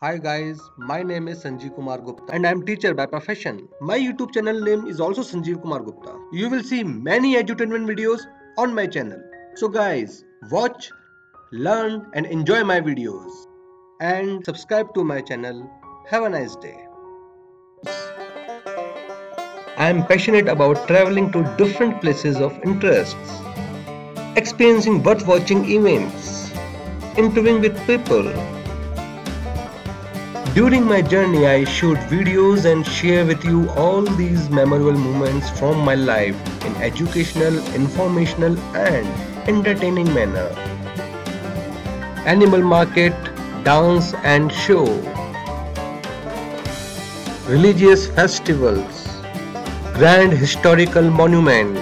Hi guys, my name is Sanjeev Kumar Gupta and I am teacher by profession. My YouTube channel name is also Sanjeev Kumar Gupta. You will see many edutainment videos on my channel. So guys, watch, learn and enjoy my videos. And subscribe to my channel. Have a nice day. I am passionate about traveling to different places of interests, experiencing worth-watching events, interviewing with people. During my journey, I shoot videos and share with you all these memorable moments from my life in educational, informational and entertaining manner. Animal market, dance and show, religious festivals, grand historical monuments,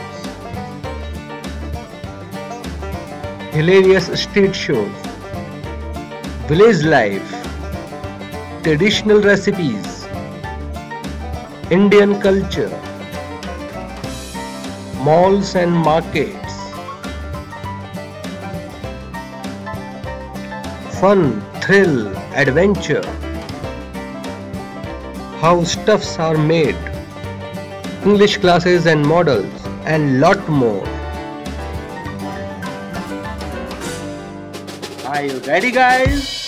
hilarious street shows, village life, traditional recipes, Indian culture, malls and markets, fun, thrill, adventure, how stuffs are made, English classes and models, and lot more. Are you ready, guys?